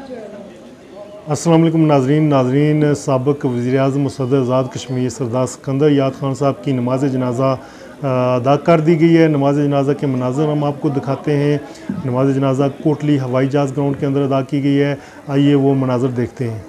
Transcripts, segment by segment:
अस्सलाम वालेकुम नाजरीन साबिक़ वज़ीर-ए-आज़म मुसद्दर आज़ाद कश्मीर सरदार सिकंदर याद खान साहब की नमाज जनाज़ा अदा कर दी गई है। नमाज जनाज़ा के मनाज़र हम आपको दिखाते हैं। नमाज जनाज़ा कोटली हवाई जहाज़ ग्राउंड के अंदर अदा की गई है। आइए वो मनाज़र देखते हैं।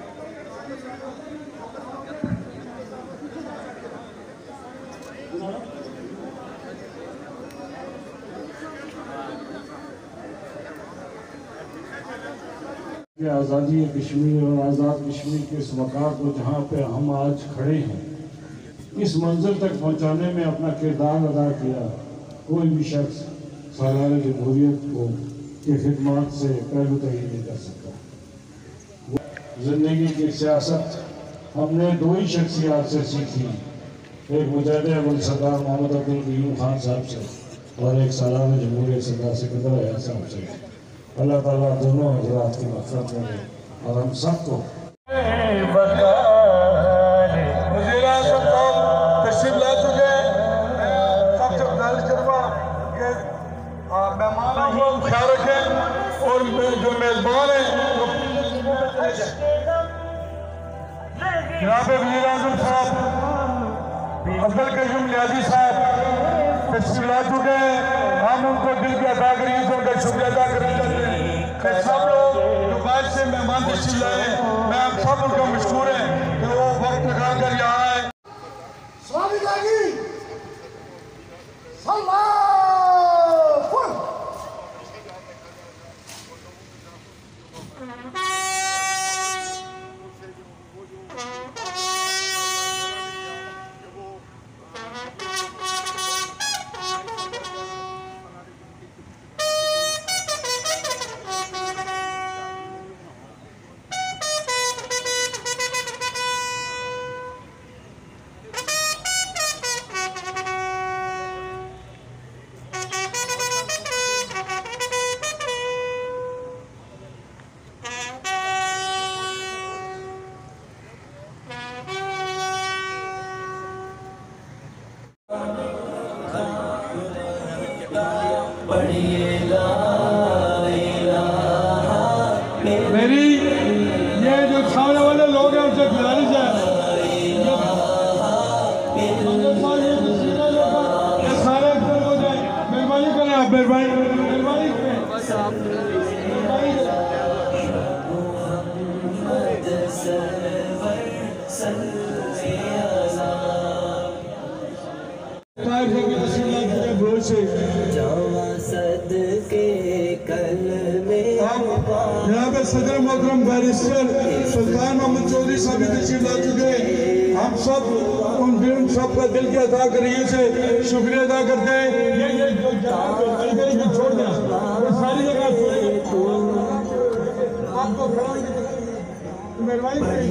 आज़ादी कश्मीर और आज़ाद कश्मीर के इस वक़ार को जहाँ पे हम आज खड़े हैं, इस मंजिल तक पहुँचाने में अपना किरदार अदा किया कोई भी शख्स सालाना जमहूरियत को की खिदमत से पहलू तय नहीं कर सकता। ज़िंदगी की सियासत हमने दो ही शख्सियात से सीखी, एक मुजाहिद अव्वल सरदार मोहम्मद अब्दुल कयूम खान साहब से और एक सालाना जमहूरियत सरदार सिकंदर साहब से। अल्लाह ताला दोनों हज़रात की मग़फ़िरत करे और हम सबको तशरीफ ला चुके हैं। सबसे गुजारिश करूँगा कि मेहमानों को ख्याल रखें और जो मेज़बान हैं जनाब वज़ीर-ए-आज़म साहब अब्दुल कयूम नियाज़ी साहब तशरीफ ला चुके हैं। हम उनको दिल की अदा करेंगे, उनका शुक्रिया अदा करना चाहते हैं कि सब लोग जो बाहर से मेहमान तशरीफ लाए, मैं आप सब उनका मशहूर है कि वो वक्त निकाल कर यहाँ आए। मेरी ये जो सामने वाले लोग हैं उनसे गुजारिश है सारे हो जाए, मेहरबानी करें आप, मेहरबानी जनाब सदर मोहतरम बैरिस्टर सुल्तान मोहम्मद चौधरी साहब तशरीफ ला चुके हैं। हम सब उन सब का दिल के अदा करिए से शुक्रिया अदा करते हैं। ये छोड़ दें सारी जगह आपको मेहरबानी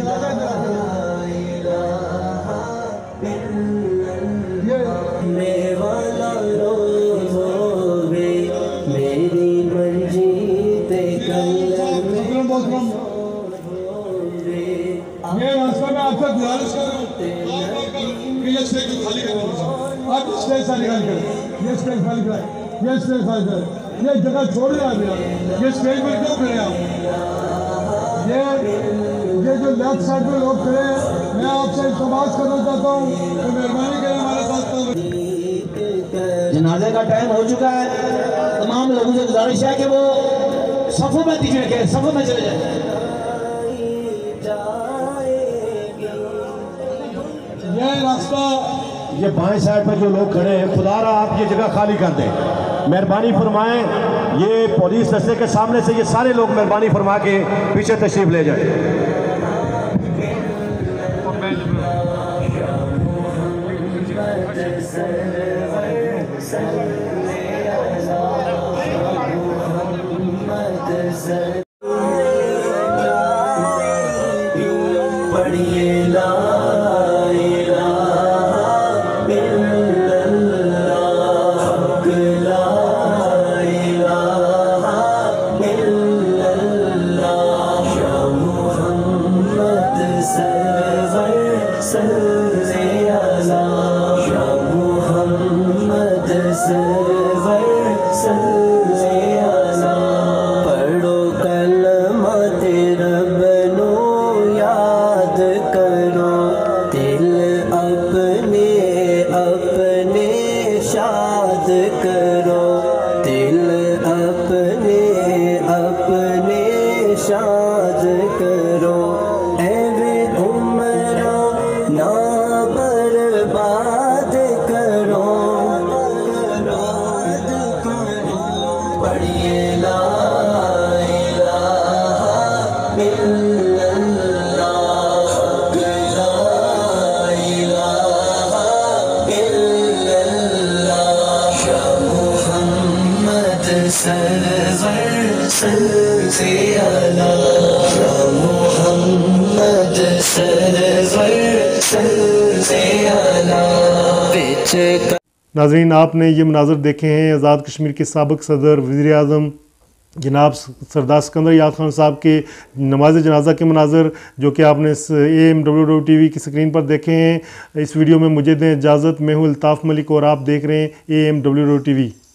आपसे गुजारिश करूँ कि ये स्टेज खाली करें, आप स्टेज से निकाल करें, ये स्टेज खाली कराएं, ये स्टेज खाली करें, ये जगह छोड़ दें आप, ये स्टेज पर क्यों खड़े आप? ये जो लेफ्ट साइड में लोग खड़े हैं, मैं आपसे इल्तिमास करना चाहता हूँ कि मेहरबानी करें हमारे साथ। जनाजे का टाइम हो चुका है, तमाम लोगों से गुजारिश है कि वो सफ़ों में दिखे रखें, सफ़ों में चले जाए। ये रास्ता, ये बाएं साइड पर जो लोग खड़े हैं, खुदारा आप ये जगह खाली कर दें, मेहरबानी फरमाएं। ये पुलिस दस्ते के सामने से ये सारे लोग मेहरबानी फरमा के पीछे तशरीफ ले जाएं। पढ़ो कल शाद करो, ऐवे उमरा ना बर्बाद करो, पढ़िए ला इलाहा इल्लल्लाह, ला इलाहा इल्लल्लाह, या मुहम्मद सरवर सल्ले अला, या मुहम्मद सरवर सल्ले अला। नाज़रीन, आपने ये मनाज़र देखे हैं आज़ाद कश्मीर के साबिक़ सदर वज़ीर आज़म जनाब सरदार सिकंदर याद खान साहब के नमाज जनाजा के मनाज़र, जो कि आपने AMWW TV की स्क्रीन पर देखे हैं। इस वीडियो में मुझे दें इजाज़त। मैं हूँ अल्ताफ़ मलिक और आप देख रहे हैं AMWW TV।